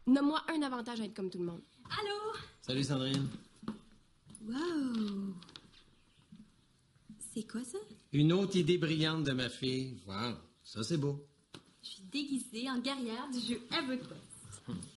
Nomme-moi un avantage à être comme tout le monde. Allô? Salut Sandrine. Wow! C'est quoi ça? Une autre idée brillante de ma fille. Wow, ça c'est beau. Je suis déguisée en guerrière du jeu EverQuest.